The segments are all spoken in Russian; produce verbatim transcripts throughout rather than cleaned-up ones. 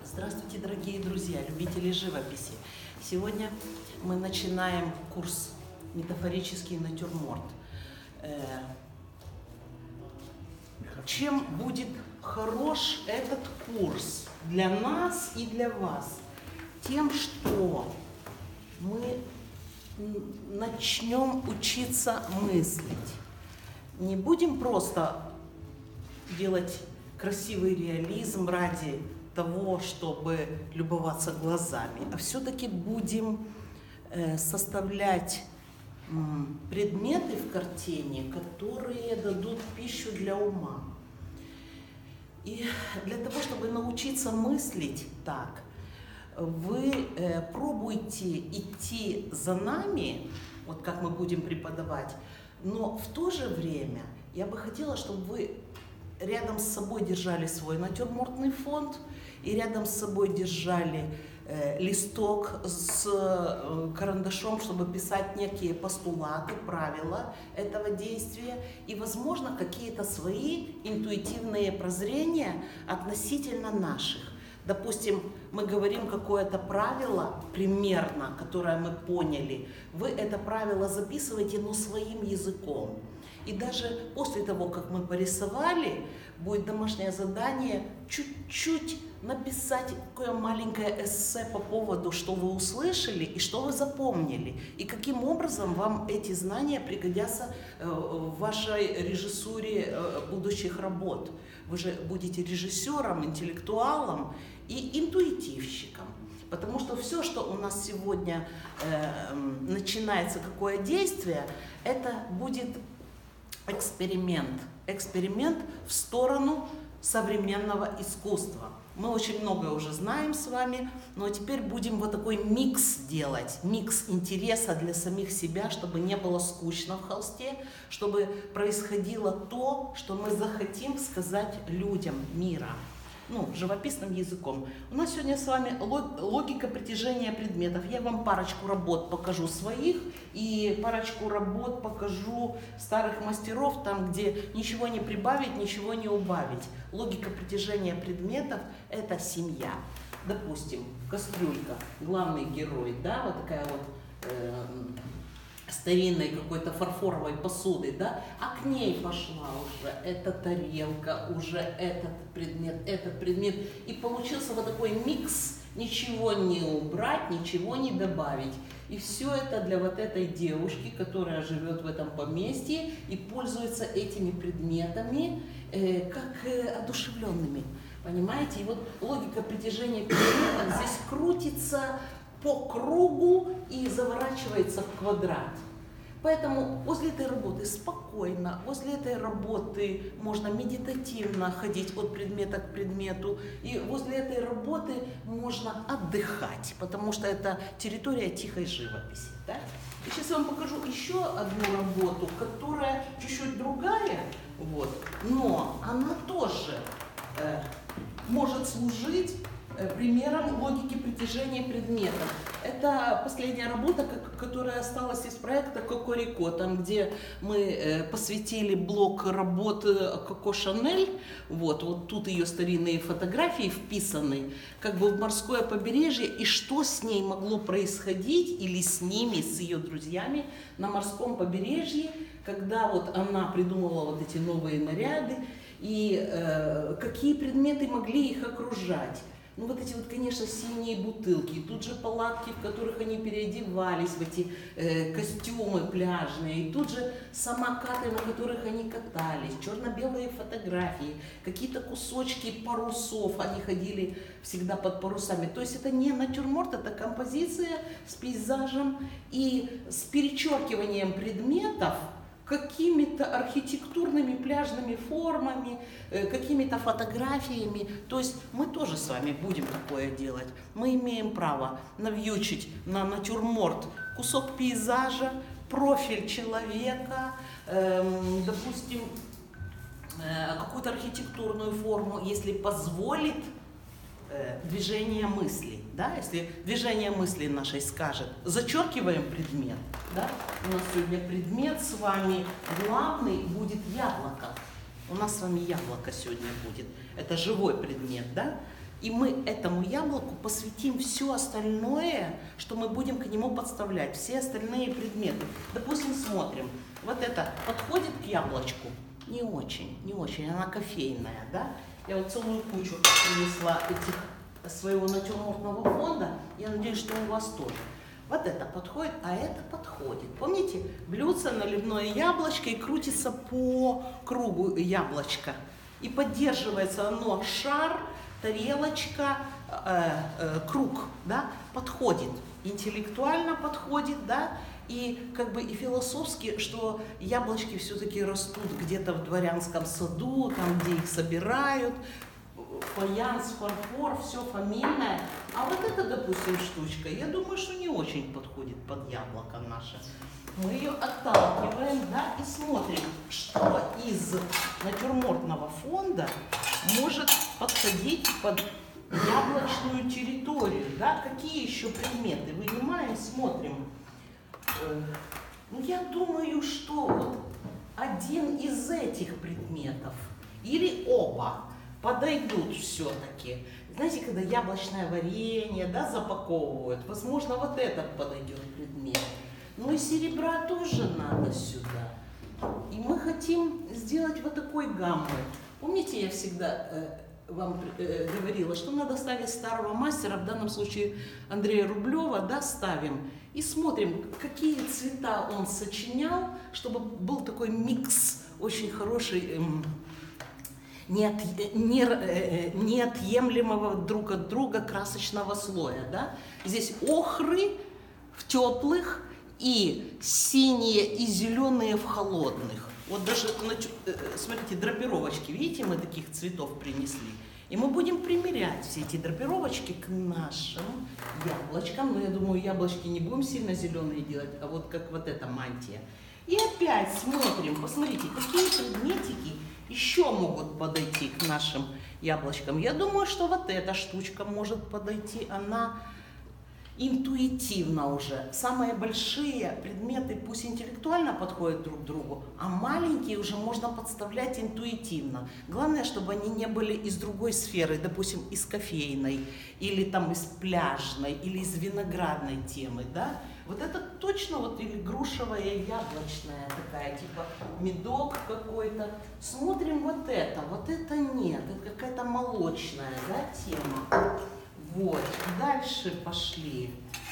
Здравствуйте, дорогие друзья, любители живописи! Сегодня мы начинаем курс «Метафорический натюрморт». Чем будет хорош этот курс для нас и для вас? Тем, что мы начнем учиться мыслить. Не будем просто делать красивый реализм ради того, чтобы любоваться глазами, а все-таки будем э, составлять э, предметы в картине, которые дадут пищу для ума. И для того, чтобы научиться мыслить так, вы э, пробуйте идти за нами, вот как мы будем преподавать, но в то же время я бы хотела, чтобы вы рядом с собой держали свой натюрмортный фонд и рядом с собой держали э, листок с э, карандашом, чтобы писать некие постулаты, правила этого действия и, возможно, какие-то свои интуитивные прозрения относительно наших. Допустим, мы говорим какое-то правило примерно, которое мы поняли. Вы это правило записываете, но своим языком. И даже после того, как мы порисовали, будет домашнее задание чуть-чуть написать такое маленькое эссе по поводу, что вы услышали и что вы запомнили. И каким образом вам эти знания пригодятся в вашей режиссуре будущих работ. Вы же будете режиссером, интеллектуалом и интуитивщиком. Потому что все, что у нас сегодня э, начинается, какое действие, это будет эксперимент. Эксперимент в сторону современного искусства. Мы очень многое уже знаем с вами, но теперь будем вот такой микс делать, микс интереса для самих себя, чтобы не было скучно в холсте, чтобы происходило то, что мы захотим сказать людям мира. Ну, живописным языком. У нас сегодня с вами логика притяжения предметов. Я вам парочку работ покажу своих и парочку работ покажу старых мастеров, там, где ничего не прибавить, ничего не убавить. Логика притяжения предметов – это семья. Допустим, кастрюлька, главный герой, да, вот такая вот э, старинной какой-то фарфоровой посуды, да, а к ней пошла уже эта тарелка, уже этот предмет, этот предмет, и получился вот такой микс, ничего не убрать, ничего не добавить. И все это для вот этой девушки, которая живет в этом поместье и пользуется этими предметами э, как э, одушевленными, понимаете? И вот логика притяжения предметов здесь крутится по кругу и заворачивается в квадрат. Поэтому возле этой работы спокойно, возле этой работы можно медитативно ходить от предмета к предмету, и возле этой работы можно отдыхать, потому что это территория тихой живописи. Да? И сейчас я вам покажу еще одну работу, которая чуть-чуть другая, вот, но она тоже э, может служить примером логики притяжения предметов. Это последняя работа, которая осталась из проекта Кокорико, там, где мы посвятили блок работы Коко Шанель. Вот, вот тут ее старинные фотографии вписаны, как бы в морское побережье, и что с ней могло происходить, или с ними, с ее друзьями на морском побережье, когда вот она придумывала вот эти новые наряды, и э, какие предметы могли их окружать. Ну вот эти вот, конечно, синие бутылки, тут же палатки, в которых они переодевались, в эти э, костюмы пляжные, и тут же самокаты, на которых они катались, черно-белые фотографии, какие-то кусочки парусов, они ходили всегда под парусами. То есть это не натюрморт, это композиция с пейзажем и с перечеркиванием предметов какими-то архитектурными пляжными формами, какими-то фотографиями. То есть мы тоже с вами будем такое делать. Мы имеем право навьючить на натюрморт кусок пейзажа, профиль человека, эм, допустим, э, какую-то архитектурную форму, если позволит э, движение мысли. Да? Если движение мысли нашей скажет, зачеркиваем предмет. Да? У нас сегодня предмет с вами главный будет яблоко. У нас с вами яблоко сегодня будет. Это живой предмет, да? И мы этому яблоку посвятим все остальное, что мы будем к нему подставлять, все остальные предметы. Допустим, смотрим, вот это подходит к яблочку? Не очень, не очень, она кофейная, да? Я вот целую кучу принесла этих своего натюрмортного фонда, я надеюсь, что у вас тоже. Вот это подходит, а это подходит. Помните, блюдце, наливное яблочко, и крутится по кругу яблочко. И поддерживается оно шар, тарелочка, э, э, круг, да, подходит. Интеллектуально подходит, да, и как бы и философски, что яблочки все-таки растут где-то в дворянском саду, там, где их собирают, фаянс, фарфор, все фамильное. А вот эта, допустим, штучка, я думаю, что не очень подходит под яблоко наше. Мы ее отталкиваем, да, и смотрим, что из натюрмортного фонда может подходить под яблочную территорию, да, какие еще предметы. Вынимаем, смотрим. Ну, я думаю, что вот один из этих предметов или оба подойдут все-таки. Знаете, когда яблочное варенье, да, запаковывают, возможно, вот этот подойдет предмет. Ну и серебра тоже надо сюда. И мы хотим сделать вот такой гаммы. Помните, я всегда э, вам э, говорила, что надо ставить старого мастера, в данном случае Андрея Рублева, да, ставим. И смотрим, какие цвета он сочинял, чтобы был такой микс очень хороший, эм, неот, не, э, неотъемлемого друг от друга красочного слоя. Да? Здесь охры в теплых и синие и зеленые в холодных. Вот даже, смотрите, драпировочки, видите, мы таких цветов принесли. И мы будем примерять все эти драпировочки к нашим яблочкам. Но я думаю, яблочки не будем сильно зеленые делать, а вот как вот эта мантия. И опять смотрим, посмотрите, какие предметики еще могут подойти к нашим яблочкам. Я думаю, что вот эта штучка может подойти, она интуитивно уже. Самые большие предметы пусть интеллектуально подходят друг к другу, а маленькие уже можно подставлять интуитивно. Главное, чтобы они не были из другой сферы, допустим, из кофейной, или там из пляжной, или из виноградной темы, да? Вот это точно вот или грушевая, яблочная такая, типа медок какой-то. Смотрим вот это, вот это нет, это какая-то молочная, да, тема. Вот, дальше пошли.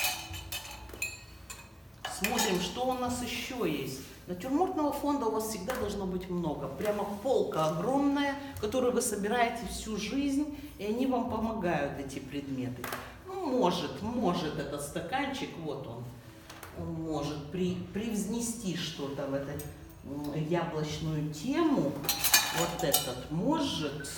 Смотрим, что у нас еще есть. Натюрмортного фонда у вас всегда должно быть много. Прямо полка огромная, которую вы собираете всю жизнь, и они вам помогают, эти предметы. Ну, может, может этот стаканчик, вот он, он может при, привнести что-то в эту яблочную тему. Вот этот может...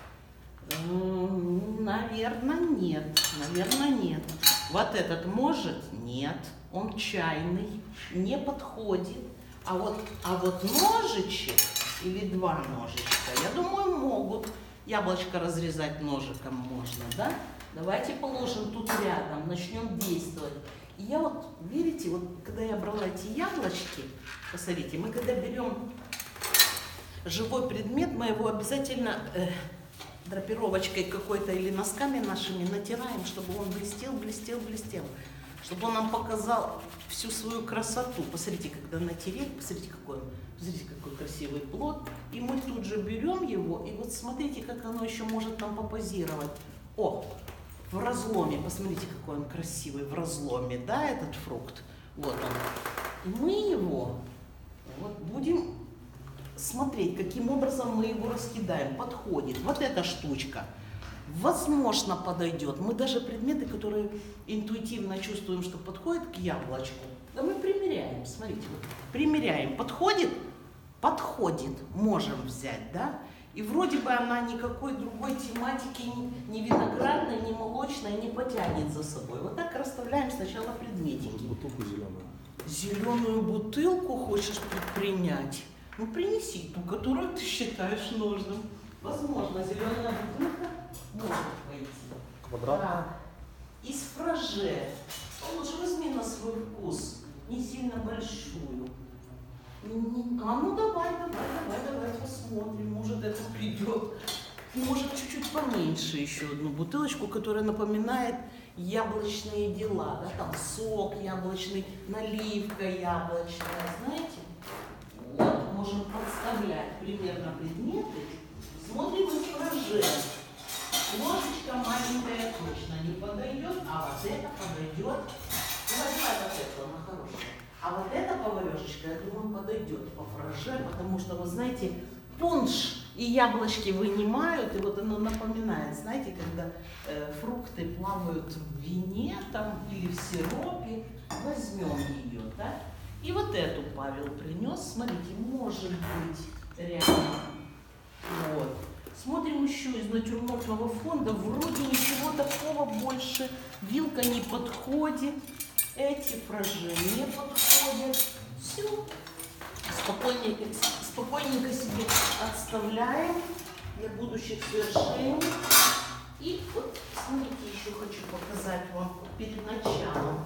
Наверное, нет. Наверное, нет. Вот этот может? Нет. Он чайный, не подходит. А вот, а вот ножичек или два ножичка, я думаю, могут. Яблочко разрезать ножиком можно, да? Давайте положим тут рядом, начнем действовать. И я вот, видите, вот когда я брала эти яблочки, посмотрите, мы когда берем живой предмет, мы его обязательно... Э, драпировочкой какой-то или носками нашими натираем, чтобы он блестел, блестел, блестел. Чтобы он нам показал всю свою красоту. Посмотрите, когда натереть, посмотрите, какой он, посмотрите, какой красивый плод. И мы тут же берем его, и вот смотрите, как оно еще может нам попозировать. О, в разломе, посмотрите, какой он красивый, в разломе, да, этот фрукт. Вот он. И мы его вот будем... смотреть, каким образом мы его раскидаем. Подходит. Вот эта штучка, возможно, подойдет. Мы даже предметы, которые интуитивно чувствуем, что подходят к яблочку, да мы примеряем. Смотрите, вот, примеряем. Подходит? Подходит. Можем взять, да? И вроде бы она никакой другой тематики, ни виноградной, ни молочной не потянет за собой. Вот так расставляем сначала предметики. Бутылку зеленую. Зеленую бутылку хочешь принять? Ну, принеси ту, которую ты считаешь нужным. Возможно, зеленая бутылка может пойти. Квадрат. Так. Из фраже. Лучше возьми на свой вкус. Не сильно большую. А ну давай, давай, давай, давай посмотрим. Может, это придет может чуть-чуть поменьше еще одну бутылочку, которая напоминает яблочные дела, да, там сок яблочный, наливка яблочная, знаете? Вот, можем подставлять примерно предметы, смотрим изображение. Ложечка маленькая точно не подойдет, а вот это подойдет. Давай, давай вот это, она хорошая. А вот эта поварешечка, я думаю, подойдет по фраже, потому что, вы знаете, пунш и яблочки вынимают, и вот оно напоминает, знаете, когда э, фрукты плавают в вине там или в сиропе, возьмем ее, да? И вот эту Павел принес, смотрите, может быть реально. Вот. Смотрим еще из натюрмортного фонда, вроде ничего такого больше, вилка не подходит, эти фражи не подходят, все. Спокойненько, спокойненько себе отставляем для будущих свершений. И вот, смотрите, еще хочу показать вам перед началом.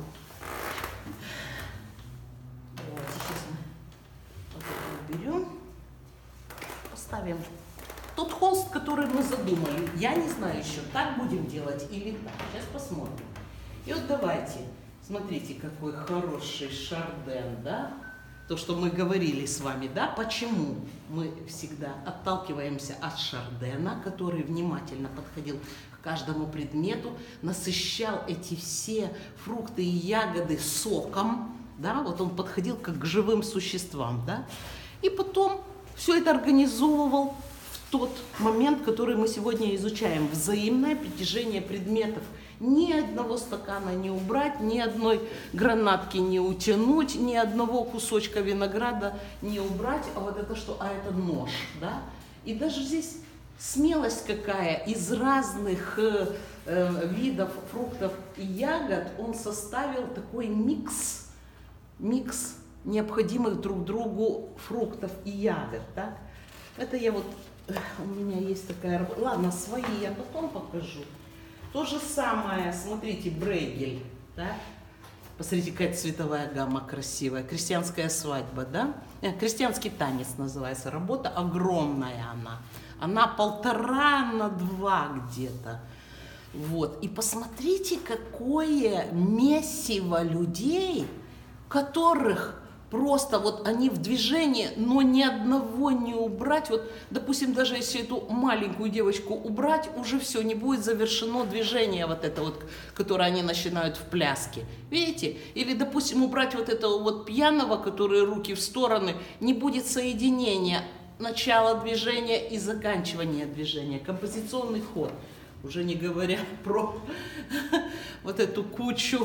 Давайте сейчас мы вот это уберем, поставим тот холст, который мы задумали. Я не знаю еще, так будем делать или так. Сейчас посмотрим. И вот давайте, смотрите, какой хороший шарден, да? То, что мы говорили с вами, да, почему мы всегда отталкиваемся от шардена, который внимательно подходил к каждому предмету, насыщал эти все фрукты и ягоды соком, да, вот он подходил как к живым существам, да, и потом все это организовывал в тот момент, который мы сегодня изучаем, взаимное притяжение предметов. Ни одного стакана не убрать, ни одной гранатки не утянуть, ни одного кусочка винограда не убрать. А вот это что? А это нож, да? И даже здесь смелость какая. Из разных э, э, видов фруктов и ягод он составил такой микс, микс необходимых друг другу фруктов и ягод, так? Это я вот, у меня есть такая работа. Ладно, свои я потом покажу. То же самое, смотрите, брейгель, да? Посмотрите, какая цветовая гамма красивая. Крестьянская свадьба, да? Крестьянский танец называется. Работа огромная она. Она полтора на два где-то. Вот. И посмотрите, какое месиво людей, которых просто вот они в движении, но ни одного не убрать. Вот, допустим, даже если эту маленькую девочку убрать, уже все, не будет завершено движение вот это вот, которое они начинают в пляске. Видите? Или, допустим, убрать вот этого вот пьяного, который руки в стороны, не будет соединения начала движения и заканчивания движения. Композиционный ход. Уже не говоря про вот эту кучу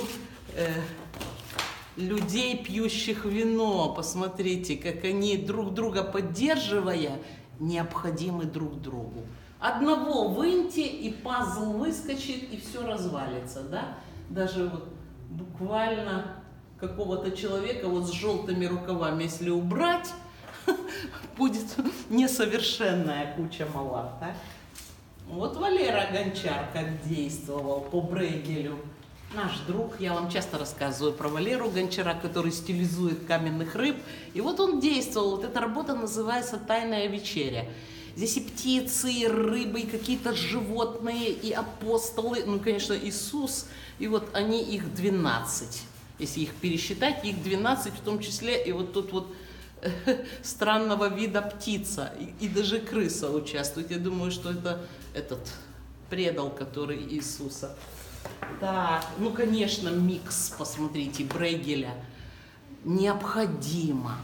людей, пьющих вино. Посмотрите, как они, друг друга поддерживая, необходимы друг другу. Одного выньте, и пазл выскочит, и все развалится, да? Даже вот буквально какого-то человека вот с желтыми рукавами, если убрать, будет несовершенная куча мала, так? Вот Валера Гончар как действовал по Брейгелю. Наш друг, я вам часто рассказываю про Валеру Гончара, который стилизует каменных рыб. И вот он действовал, вот эта работа называется «Тайная вечеря». Здесь и птицы, и рыбы, и какие-то животные, и апостолы, ну, конечно, Иисус. И вот они, их двенадцать. Если их пересчитать, их двенадцать, в том числе и вот тут вот странного вида птица, и, и даже крыса участвует. Я думаю, что это этот предал, который Иисуса. Так, ну, конечно, микс, посмотрите, Брейгеля. Необходимо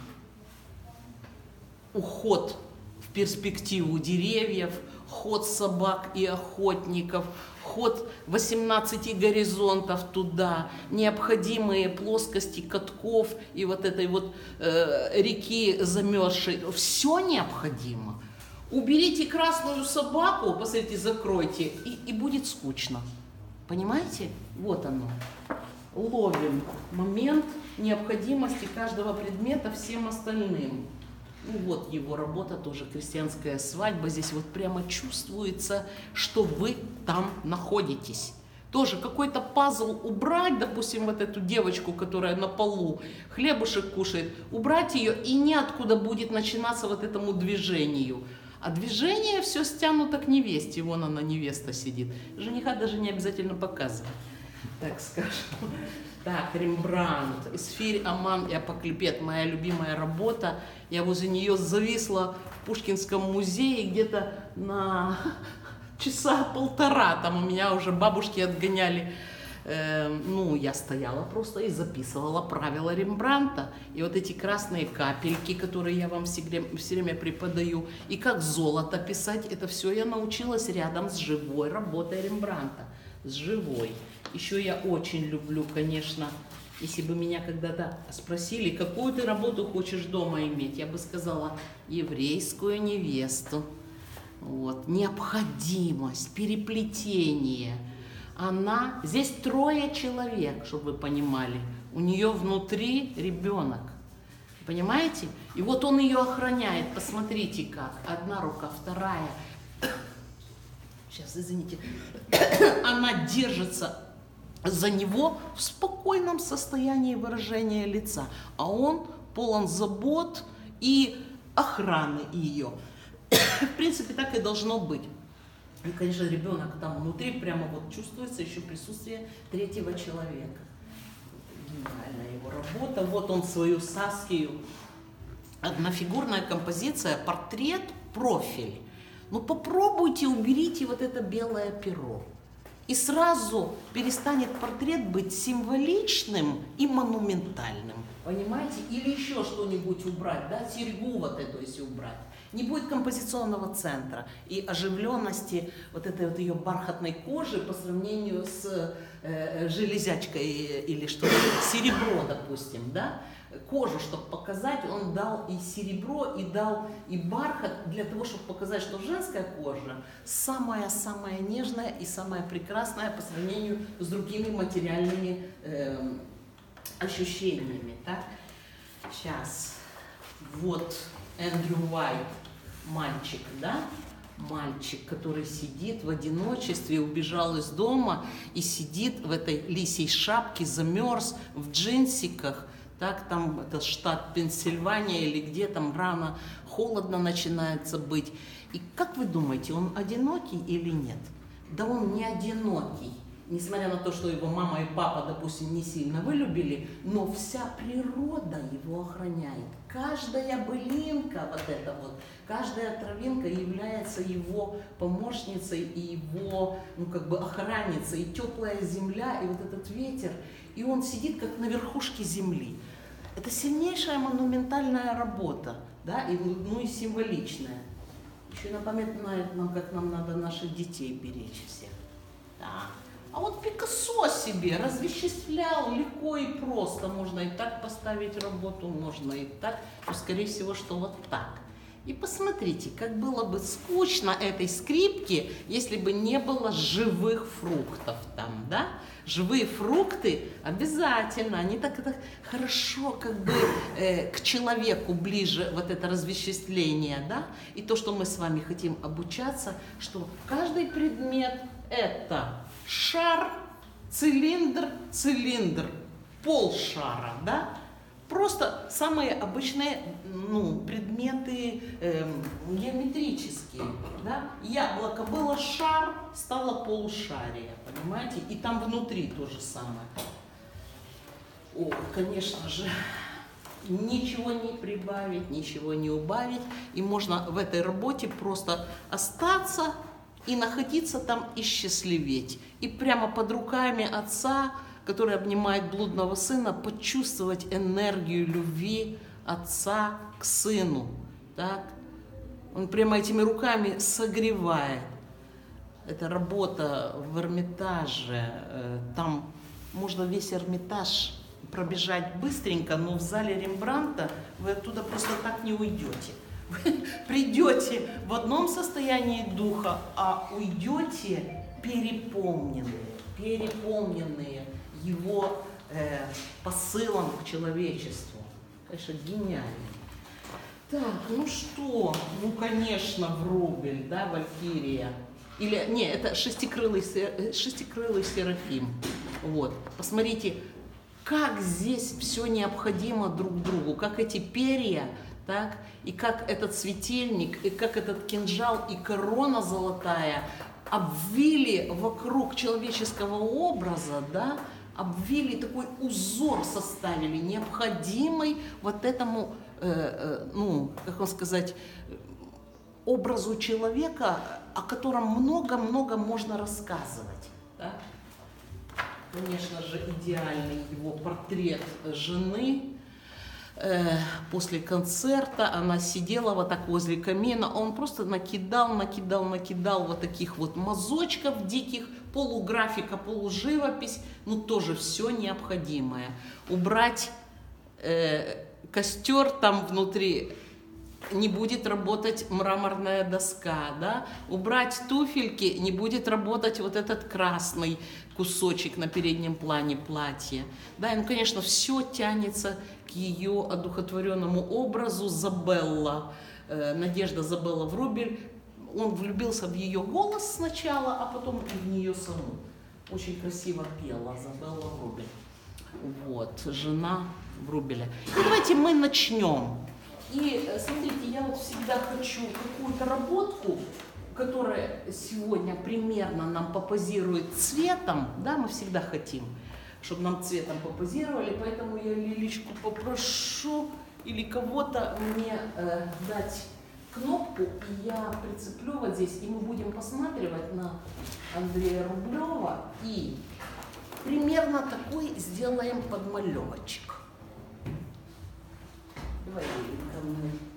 уход в перспективу деревьев, ход собак и охотников, ход восемнадцати горизонтов туда, необходимые плоскости катков и вот этой вот э, реки замерзшей. Все необходимо. Уберите красную собаку, посмотрите, закройте, и, и будет скучно. Понимаете? Вот оно. Ловим момент необходимости каждого предмета всем остальным. Ну вот его работа тоже, крестьянская свадьба. Здесь вот прямо чувствуется, что вы там находитесь. Тоже какой-то пазл убрать, допустим, вот эту девочку, которая на полу хлебушек кушает, убрать ее, и неоткуда будет начинаться вот этому движению. А движение все стянуто к невесте. Вон она, невеста сидит. Жениха даже не обязательно показывать, так скажем. Так, Рембрандт, Эсфирь, Аман и Апоклипет, моя любимая работа. Я возле нее зависла в Пушкинском музее где-то на часа полтора. Там у меня уже бабушки отгоняли. Э, ну, я стояла просто и записывала правила Рембрандта. И вот эти красные капельки, которые я вам все время, все время преподаю, и как золото писать, это все я научилась рядом с живой работой Рембрандта. С живой. Еще я очень люблю, конечно, если бы меня когда-то спросили, какую ты работу хочешь дома иметь, я бы сказала, еврейскую невесту. Вот. Необходимость, переплетение. Она, здесь трое человек, чтобы вы понимали, у нее внутри ребенок. Понимаете? И вот он ее охраняет, посмотрите как. Одна рука, вторая. Сейчас, извините. Она держится за него в спокойном состоянии выражения лица, а он полон забот и охраны ее. В принципе, так и должно быть. И, конечно, ребенок там внутри прямо вот чувствуется еще присутствие третьего человека. Гениальная его работа. Вот он свою Саскию. Однофигурная композиция, портрет, профиль. Ну попробуйте, уберите вот это белое перо. И сразу перестанет портрет быть символичным и монументальным. Понимаете? Или еще что-нибудь убрать, да, серьгу вот эту если убрать. Не будет композиционного центра и оживленности вот этой вот ее бархатной кожи по сравнению с э, железячкой или что-то, серебро, допустим, да. Кожу, чтобы показать, он дал и серебро, и дал и бархат, для того, чтобы показать, что женская кожа самая-самая нежная и самая прекрасная по сравнению с другими материальными э, ощущениями. Так? Сейчас. Вот Эндрю Уайт, мальчик, да? Мальчик, который сидит в одиночестве, убежал из дома и сидит в этой лисьей шапке, замерз в джинсиках. Так, там это штат Пенсильвания или где там рано холодно начинается быть. И как вы думаете, он одинокий или нет? Да он не одинокий. Несмотря на то, что его мама и папа, допустим, не сильно вылюбили, но вся природа его охраняет. Каждая былинка, вот эта вот, каждая травинка является его помощницей и его, ну, как бы охранницей. И теплая земля, и вот этот ветер. И он сидит как на верхушке земли. Это сильнейшая монументальная работа, да, и, ну и символичная. Еще и напоминает нам, как нам надо наших детей беречь всех. Да. А вот Пикассо себе развеществлял легко и просто. Можно и так поставить работу, можно и так, но скорее всего, что вот так. И посмотрите, как было бы скучно этой скрипке, если бы не было живых фруктов там, да? Живые фрукты обязательно, они так, так хорошо как бы э, к человеку ближе, вот это развеществление, да? И то, что мы с вами хотим обучаться, что каждый предмет это шар, цилиндр, цилиндр, полшара, да? Просто самые обычные, ну, предметы э, геометрические, да? Яблоко было шар, стало полушарие, понимаете? И там внутри то же самое. О, конечно же, ничего не прибавить, ничего не убавить. И можно в этой работе просто остаться и находиться там и счастливеть. И прямо под руками отца, который обнимает блудного сына, почувствовать энергию любви отца к сыну. Так? Он прямо этими руками согревает. Это работа в Эрмитаже. Там можно весь Эрмитаж пробежать быстренько, но в зале Рембрандта вы оттуда просто так не уйдете. Вы придете в одном состоянии духа, а уйдете переполненные, переполненные его э, посылом к человечеству. Конечно, гениально. Так, ну что? Ну, конечно, Врубель, да, Валькирия. Или, не, это шестикрылый, шестикрылый Серафим. Вот. Посмотрите, как здесь все необходимо друг другу, как эти перья, так, и как этот светильник, и как этот кинжал, и корона золотая обвили вокруг человеческого образа, да, обвили, такой узор составили, необходимый вот этому, э, э, ну, как вам сказать, образу человека, о котором много-много можно рассказывать. Да? Конечно же, идеальный его портрет жены. Э, после концерта она сидела вот так возле камина, он просто накидал, накидал, накидал вот таких вот мазочков диких, полуграфика, полуживопись, ну тоже все необходимое. Убрать э, костер там внутри, не будет работать мраморная доска, да? Убрать туфельки, не будет работать вот этот красный кусочек на переднем плане платья. Да, и, ну, конечно, все тянется к ее одухотворенному образу Забелла, э, Надежда Забелла Врубель. Он влюбился в ее голос сначала, а потом и в нее саму. Очень красиво пела Забелла Врубель. Вот, жена Врубеля. И давайте мы начнем. И смотрите, я вот всегда хочу какую-то работку, которая сегодня примерно нам попозирует цветом, да, мы всегда хотим, чтобы нам цветом попозировали, поэтому я Лилечку попрошу или кого-то мне э, дать кнопку, и я прицеплю вот здесь, и мы будем посматривать на Андрея Рублева, и примерно такой сделаем подмалевочек. Давай, Лилика, мы